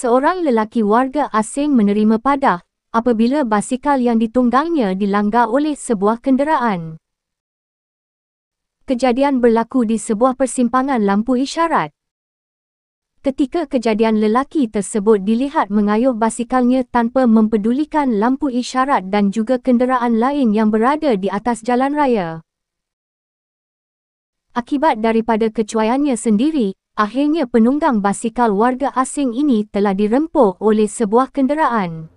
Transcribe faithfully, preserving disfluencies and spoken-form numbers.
Seorang lelaki warga asing menerima padah apabila basikal yang ditunggangnya dilanggar oleh sebuah kenderaan. Kejadian berlaku di sebuah persimpangan lampu isyarat. Ketika kejadian, lelaki tersebut dilihat mengayuh basikalnya tanpa mempedulikan lampu isyarat dan juga kenderaan lain yang berada di atas jalan raya. Akibat daripada kecuaiannya sendiri, akhirnya penunggang basikal warga asing ini telah dirempuh oleh sebuah kenderaan.